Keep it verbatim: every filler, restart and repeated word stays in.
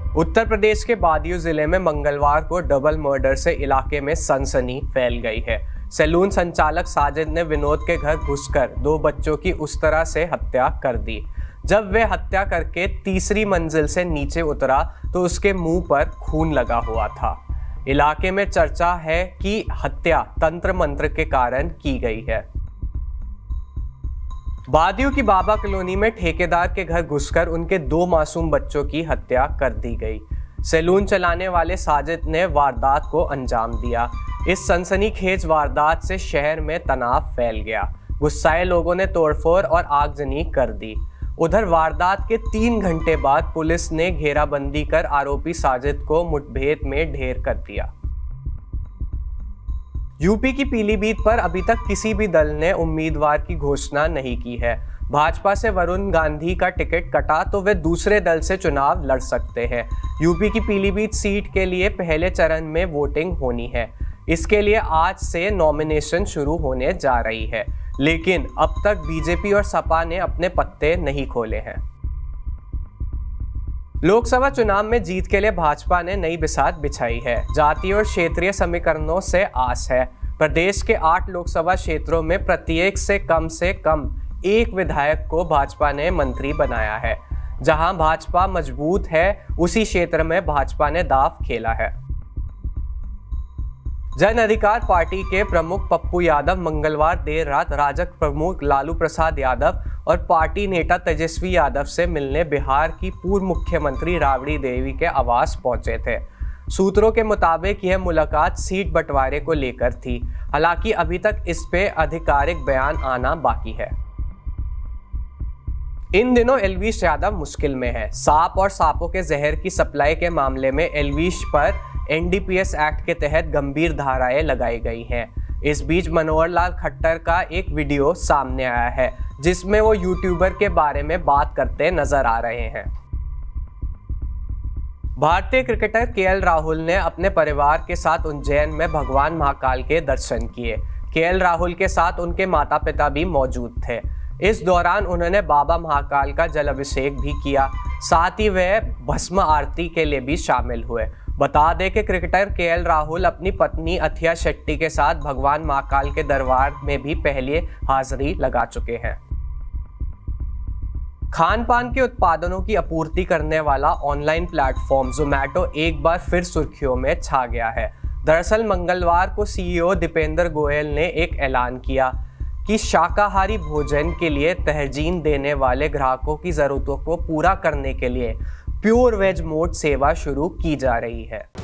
उत्तर प्रदेश के बादियूं जिले में मंगलवार को डबल मर्डर से इलाके में सनसनी फैल गई है। सैलून संचालक साजिद ने विनोद के घर घुसकर दो बच्चों की उस तरह से हत्या कर दी। जब वह हत्या करके तीसरी मंजिल से नीचे उतरा तो उसके मुंह पर खून लगा हुआ था। इलाके में चर्चा है कि हत्या तंत्र मंत्र के कारण की गई है। बादियूं की बाबा कॉलोनी में ठेकेदार के घर घुसकर उनके दो मासूम बच्चों की हत्या कर दी गई। सैलून चलाने वाले साजिद ने वारदात को अंजाम दिया। इस सनसनीखेज वारदात से शहर में तनाव फैल गया। गुस्साए लोगों ने तोड़फोड़ और आगजनी कर दी। उधर वारदात के तीन घंटे बाद पुलिस ने घेराबंदी कर आरोपी साजिद को मुठभेड़ में ढेर कर दिया। यूपी की पीलीभीत पर अभी तक किसी भी दल ने उम्मीदवार की घोषणा नहीं की है। भाजपा से वरुण गांधी का टिकट कटा तो वे दूसरे दल से चुनाव लड़ सकते हैं। यूपी की पीलीभीत सीट के लिए पहले चरण में वोटिंग होनी है। इसके लिए आज से नॉमिनेशन शुरू होने जा रही है, लेकिन अब तक बीजेपी और सपा ने अपने पत्ते नहीं खोले हैं। लोकसभा चुनाव में जीत के लिए भाजपा ने नई बिसात बिछाई है। जातीय और क्षेत्रीय समीकरणों से आस है। प्रदेश के आठ लोकसभा क्षेत्रों में प्रत्येक से कम से कम एक विधायक को भाजपा ने मंत्री बनाया है। जहां भाजपा मजबूत है, उसी क्षेत्र में भाजपा ने दांव खेला है। जन अधिकार पार्टी के प्रमुख पप्पू यादव मंगलवार देर रात राजग प्रमुख लालू प्रसाद यादव और पार्टी नेता तेजस्वी यादव से मिलने बिहार की पूर्व मुख्यमंत्री राबड़ी देवी के आवास पहुंचे थे। सूत्रों के मुताबिक यह मुलाकात सीट बंटवारे को लेकर थी। हालांकि अभी तक इस पे आधिकारिक बयान आना बाकी है। इन दिनों एलवीश यादव मुश्किल में है। सांप और सांपों के जहर की सप्लाई के मामले में एलवीश पर एनडीपीएस एक्ट के तहत गंभीर धाराएं लगाई गई हैं। इस बीच मनोहर लाल खट्टर का एक वीडियो सामने आया है, जिसमें वो यूट्यूबर के बारे में बात करते नजर आ रहे हैं। भारतीय क्रिकेटर केएल राहुल ने अपने परिवार के साथ उज्जैन में भगवान महाकाल के दर्शन किए। केएल राहुल के साथ उनके माता पिता भी मौजूद थे। इस दौरान उन्होंने बाबा महाकाल का जल अभिषेक भी किया। साथ ही वह भस्म आरती के लिए भी शामिल हुए। बता दें कि क्रिकेटर केएल राहुल अपनी पत्नी अथिया शेट्टी के साथ भगवान महाकाल के दरबार में भी पहले हाजिरी लगा चुके हैं। खान पान के उत्पादनों की आपूर्ति करने वाला ऑनलाइन प्लेटफॉर्म जोमैटो एक बार फिर सुर्खियों में छा गया है। दरअसल मंगलवार को सीईओ दीपेंद्र गोयल ने एक ऐलान किया कि शाकाहारी भोजन के लिए तरजीह देने वाले ग्राहकों की ज़रूरतों को पूरा करने के लिए प्योर वेज मोड सेवा शुरू की जा रही है।